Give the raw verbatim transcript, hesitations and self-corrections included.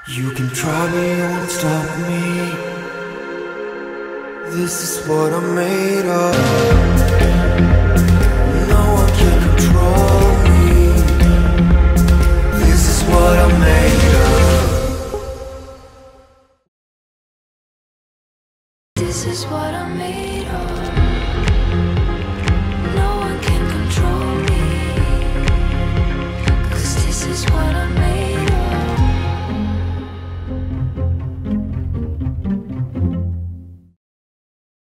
You can try me, you won't stop me. This is what I'm made of. No one can control me. This is what I'm made of. This is what I'm made of.